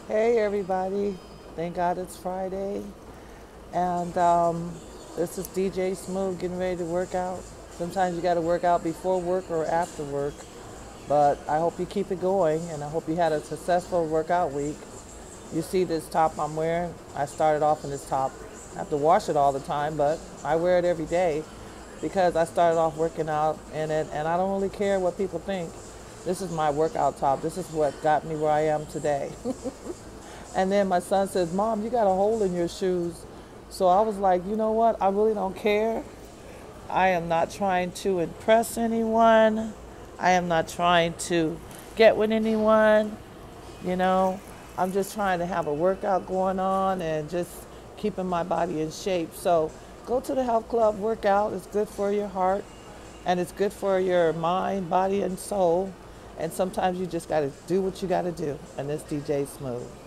Hey everybody, thank God it's Friday. And this is DJ Smooth getting ready to work out. Sometimes you got to work out before work or after work. But I hope you keep it going and I hope you had a successful workout week. You see this top I'm wearing? I started off in this top. I have to wash it all the time, but I wear it every day because I started off working out in it and I don't really care what people think. This is my workout top. This is what got me where I am today. And then my son says, Mom, you got a hole in your shoes. So I was like, you know what? I really don't care. I am not trying to impress anyone. I am not trying to get with anyone. You know, I'm just trying to have a workout going on and just keeping my body in shape. So go to the health club, work out. It's good for your heart and it's good for your mind, body, and soul. And sometimes you just got to do what you got to do. And this DJ Smooth.